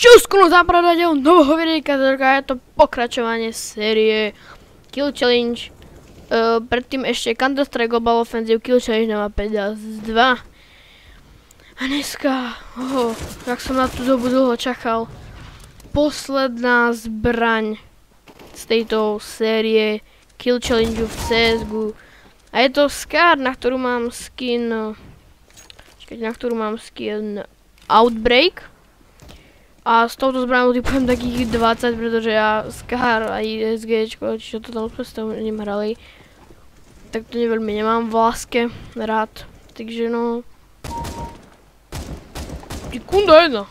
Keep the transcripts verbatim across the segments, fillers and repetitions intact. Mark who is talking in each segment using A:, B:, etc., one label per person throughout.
A: Čusknú zapravdateľ nového videjka, je to pokračovanie série Kill Challenge. Uh, predtým ešte Counter-Strike Global Offensive Kill Challenge na mape dva. A dneska, oh, jak som na tú dobu dlho čakal, posledná zbraň z tejto série Kill Challenge v C S G U. A je to Scar, na ktorú mám skin, čakajte, na ktorú mám skin Outbreak. A s touto zbraňou typujem takých dvadsať, pretože ja Scar a SGčko, čiže to tam sme s tom nehrali, tak to neveľmi nemám v láske rád, takže no... Sekunda jedna!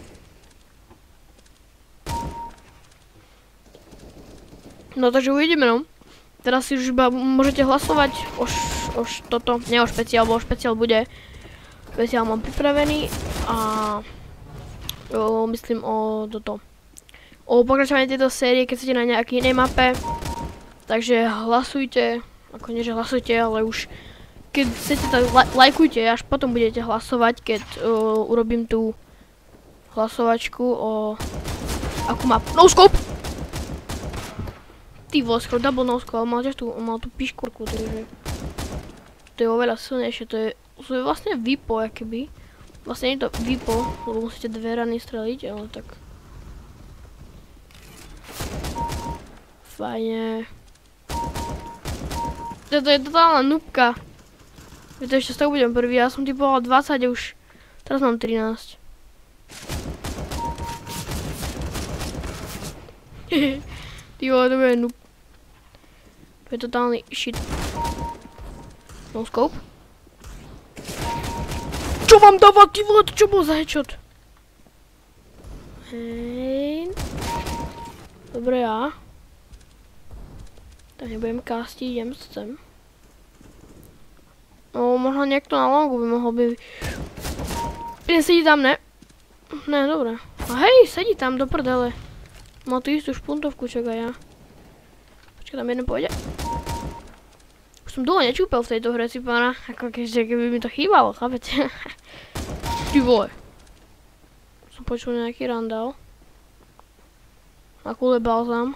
A: No takže uvidíme, no. Teraz si už iba môžete hlasovať o, š, o š, toto, nie o špeciál, bo o špeciál bude. Špeciál mám pripravený a... O, myslím o toto. O pokračovanie tejto série, keď ste na nejakej inej mape. Takže hlasujte, ako nie že hlasujte, ale už keď chcete, tak lajkujte, až potom budete hlasovať, keď o, urobím tú hlasovačku o akú mapu. No scope! Ty voskro, double no scope, ale mal tiež tú, mal tú piškurku, takže to je oveľa silnejšie, to je, to je vlastne Vipo, akoby. Vlastne nie je to Vipo, lebo musíte dve rany streliť, ale tak... Fajne. Toto je totálna nubka. Viete, ešte z toho budem prvý, ja som typoval dvadsať a už... Teraz mám trinásť. Ty vole, to bude noob. To je totálny shit. No scope. Čo vám dáva, ty vole, čo bol za headshot? Hej. Dobre, ja. Tak nebudem castiť, idem sem. No, možno niekto na longu by mohol by... Jeden sedí tam, ne? Ne, dobre. A hej, sedí tam, do prdele. Má tu istú špuntovku, čak aj ja. Počkaj, tam jeden pôjde. Už som dlho nečúpel v tejto hre, si pána. Ako keďže keby mi to chýbalo, chápete? Ty vole. Som počul nejaký randál. Na kule balzám.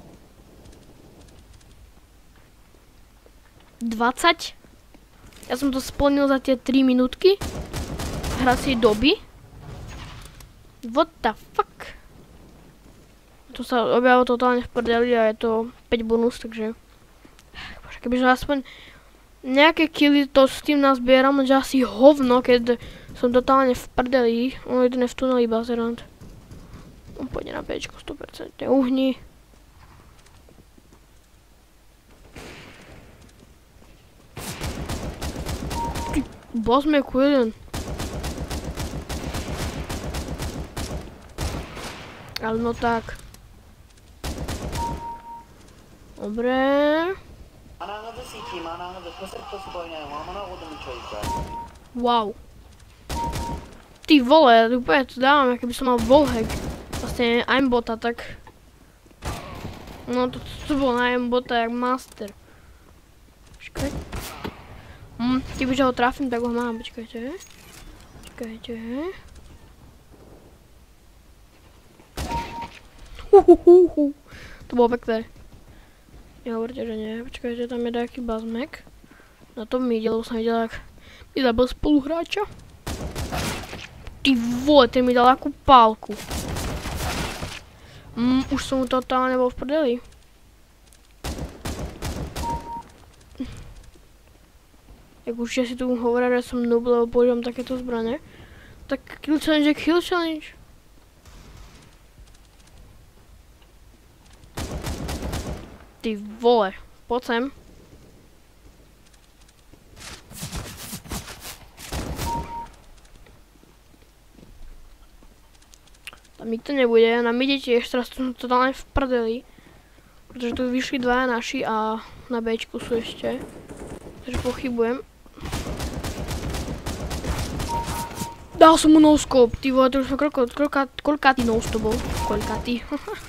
A: dvadsať. Ja som to splnil za tie tri minútky hracej doby. What the fuck? To sa objavilo totálne v prdeli a je to päť bonus, takže... Bože, kebyže aspoň nejaké killy to s tým nazbieram, že asi hovno, keď som totálne v prdeli. On jeden je v tuneli bazerant. On pôjde na péčko sto percent. Uhni. Bosmeku jeden. Ale no tak. Dobre. Wow. Ty vole, úplne to dávam, keby som mal wallhack. Vlastne aimbota, tak... No to, to bolo na aimbota jak master. Počkaj. Hm, kebyže ho trafím, tak ho mám, počkajte. Počkajte. Uhuhuhu. To bolo pekné. Nehovorte, že nie. Počkajte, tam je nejaký bazmek. Na tom mi ide, lebo som videl, jak mi zabil spoluhráča. Ty vole, ten mi dal akú pálku. Mm, už som mu totálne bol v prdeli. Jak už si tu hovoria, že som noob, lebo používam takéto zbrane. Tak Kill Challenge je Kill Challenge. Ty vole, poď sem. Tam nikto nebude, na mide tiež, teraz som totálne v prdeli. Pretože tu vyšli dvaja naši a na Bčku sú ešte. Takže pochybujem. Dal som mu no-scope, ty vole, to už som koľkátý no-scope bol. Koľkátý.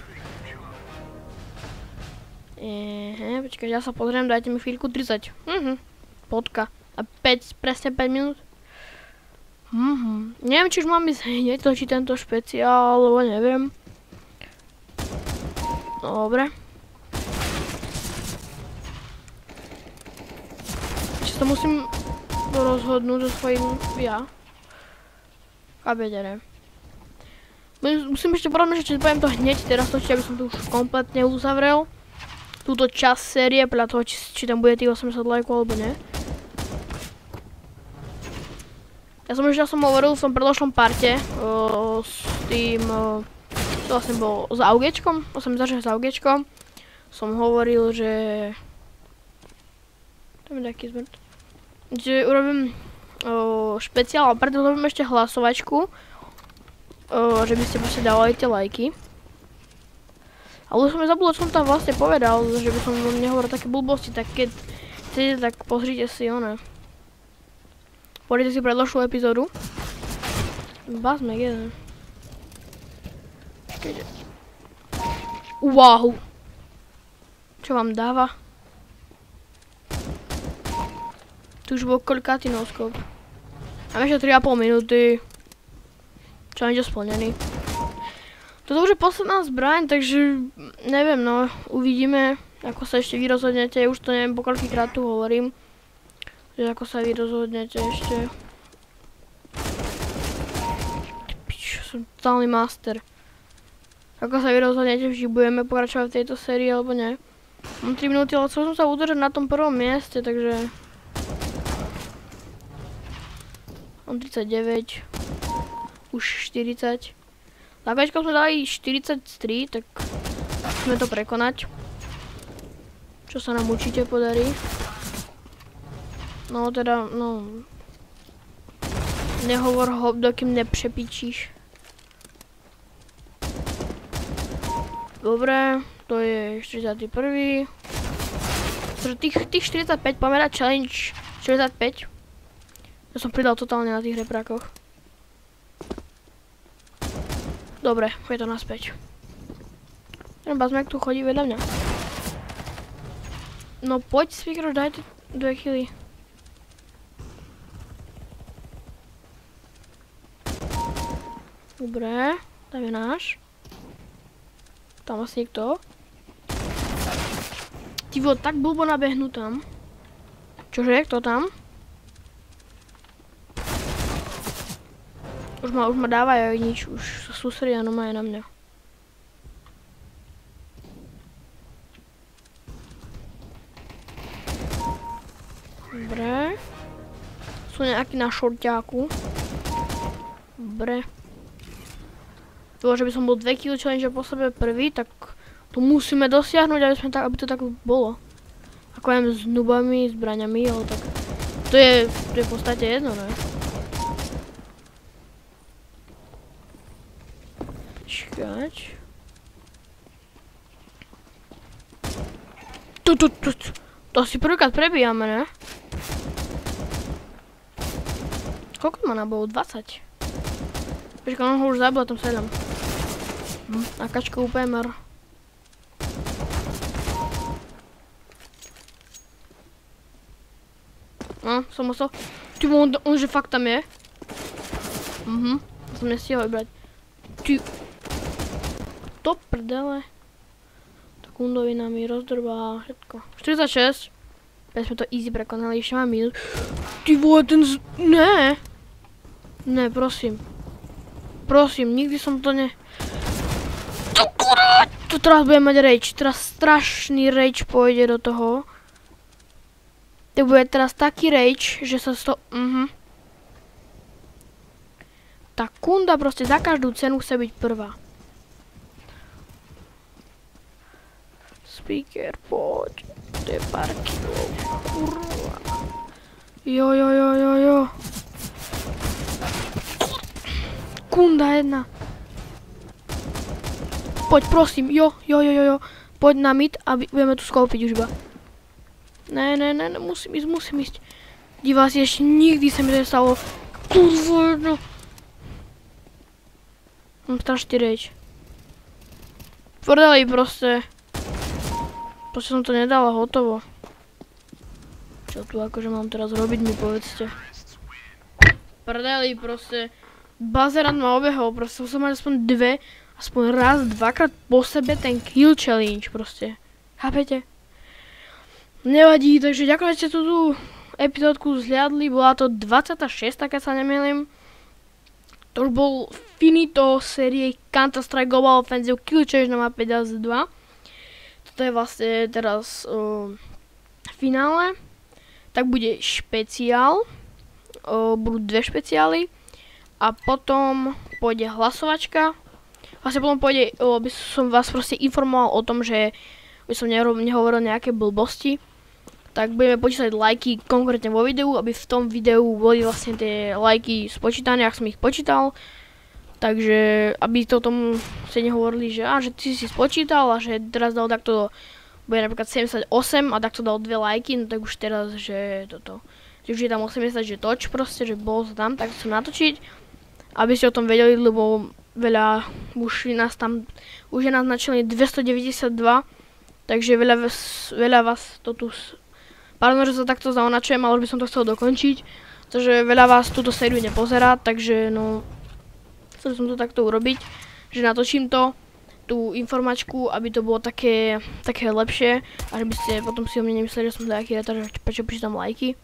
A: Ehe, počkaj, ja sa pozriem, dajte mi chvíľku tridsať. Mhm, potka. A päť, presne päť minút. Mhm. Neviem, či už mám ísť hneď točiť tento špeciál, alebo neviem. Dobre. Či sa musím rozhodnúť so svojím ja. A vedere. Musím ešte porozmýšľať, či poviem to hneď teraz točiť, aby som to už kompletne uzavrel. Túto časť série, podľa toho, či, či tam bude tých osemdesiat lajkov alebo nie. Ja som už ja som hovoril v tom predošlom parte o, s tým, o, to vlastne bol s AUGčkom, to som začal s AUGčkom. Som hovoril, že... Tam je taký zmrt. Že urobím o, špeciál, a preto urobím ešte hlasovačku. O, že by ste proste dávali tie lajky. Ale už som zabudol, čo som tam vlastne povedal, že by som nehovoril také blbosti, tak keď chcete, tak pozrite si one. Pozrite si predložnú epizódu. Bazmek jeden. Keďže. Wow. Čo vám dáva? Tu už bol koľkátý noskop. Mám ešte tri a pol minúty. Challenge splnený. Toto už je posledná zbraň, takže neviem, no, uvidíme, ako sa ešte vy rozhodnete, už to neviem, po koľkýkrát tu hovorím, že ako sa vy rozhodnete ešte. Pič, som totálny master. Ako sa vy rozhodnete, či budeme pokračovať v tejto sérii, alebo nie. Mám tri minúty, ale chcel som sa udržať na tom prvom mieste, takže... Mám tridsaťdeväť. Už štyridsať. Lákačkou sme dali štyridsaťtri, tak musíme to prekonať. Čo sa nám určite podarí. No teda, no... Nehovor hop, dokým nepřepičíš. Dobre, to je štyridsiaty prvý. Tých, tých štyridsaťpäť, poďme dať challenge štyridsaťpäť. Ja som pridal totálne na tých reprákoch. Dobre, je to naspäť. Ten bazmek tu chodí vedľa mňa. No poď, speaker, dajte dve chvíli. Dobre, tam je náš. Tam asi niekto. Ty vole, tak blbo nabehnú tam. Čože, kto tam? Už ma, už ma dávajú nič, už sa sústredia normálne na mňa. Dobre. Sú nejakí na šorťáku. Dobre. Bylo, že by som bol dve kill challenge po sebe prvý, tak to musíme dosiahnuť, aby, sme tak, aby to tak bolo. Ako aj s nubami, zbraňami, ale tak... To je, to je v podstate jedno, ne? Čakať. Tu, tu, tu, tu. To si prvýkrát prebíjame, ne? Koľko mana bolo? dvadsať. Počkaj, on ho už zabil, tam sedem. Hm, akačka ú pé em er. No, som musel... Ty, on, on že fakt tam je. Mhm, to som nestihol vybrať. Ty... To prdele. Tak Kundovina mi rozdrbá všetko. štyridsaťšesť. Bez sme to easy prekonali, ešte mám minút. Ty vole, ten z... Ne. Ne, prosím. Prosím, nikdy som to ne... To kurva! To teraz bude mať rage. Teraz strašný rage pôjde do toho. To bude teraz taký rage, že sa z toho... Mhm. Tá Kunda proste za každú cenu chce byť prvá. Speaker, poď. To je pár kilov. Kurva. Jo, jo, jo, jo, jo. Kunda jedna. Poď, prosím. Jo, jo, jo, jo, jo. Poď na mid a budeme tu skoupiť už iba. Ne, ne, ne, ne, musím ísť, musím ísť. Divá si, ešte nikdy sa mi to nestalo. Kurva, no. Mám strašný rage. Prdeli proste. Proste som to nedala hotovo. Čo tu akože mám teraz robiť, mi povedzte. prdeli, proste. Bazerant ma obehol, proste som mal aspoň dve, aspoň raz, dvakrát po sebe ten kill challenge, proste. Chápete? Nevadí, takže ďakujem, že ste tú epizódku zhliadli, bola to dvadsiata šiesta, keď sa nemýlim. To už bol finito série Counter-Strike Global Offensive Kill Challenge na mape Dust dva. Toto je vlastne teraz uh, finále. Tak bude špeciál, uh, budú dve špeciály a potom pôjde hlasovačka. Vlastne potom pôjde, uh, by som vás proste informoval o tom, že by som nehovoril nejaké blbosti. Tak budeme počítať lajky konkrétne vo videu, aby v tom videu boli vlastne tie lajky spočítané, ak som ich počítal. Takže, aby to tomu ste nehovorili, že, á, že ty si spočítal a že teraz dal takto, bude napríklad sedemdesiatosem a takto dal dve lajky, no tak už teraz, že toto. Že už je tam osemdesiat, že toč proste, že bol tam, tak chcem natočiť. Aby ste o tom vedeli, lebo veľa, už nás tam, už je nás naznačené dvestodeväťdesiatdva. Takže veľa, veľa vás to tu... Pardon, že sa takto zaonačujem, ale už by som to chcel dokončiť. Takže veľa vás túto sériu nepozerá, takže no... Chcel som to takto urobiť, že natočím to, tú informačku, aby to bolo také, také lepšie. A že by ste potom si o mne nemysleli, že som taký retard, že prečo počítam lajky.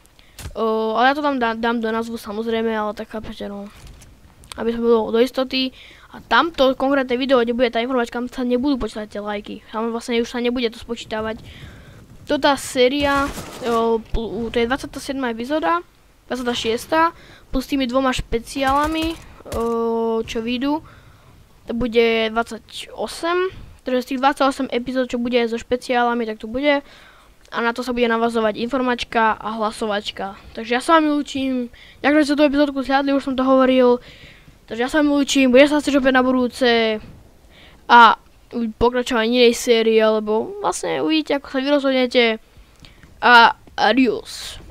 A: Uh, ale ja to tam dá, dám do názvu samozrejme, ale tak chápete, no. Aby som bol do istoty. A tamto konkrétne video, kde bude tá informačka, tam sa nebudú počítať tie lajky. Tam vlastne už sa nebude to spočítavať. Toto séria, uh, to je dvadsiata siedma epizóda, dvadsiata šiesta plus tými dvoma špeciálami, uh, čo vyjdú. To bude dvadsaťosem. Takže z tých dvadsaťosem epizód, čo bude so špeciálami, tak to bude. A na to sa bude navazovať informačka a hlasovačka. Takže ja sa vám ľúčim. Ďakujem, že ste tú epizódku zhľadli, už som to hovoril. Takže ja sa vám ľúčim, budem sa chcieť opäť na budúce. A pokračovanie inej série, alebo vlastne uvidíte, ako sa vy rozhodnete. A adios.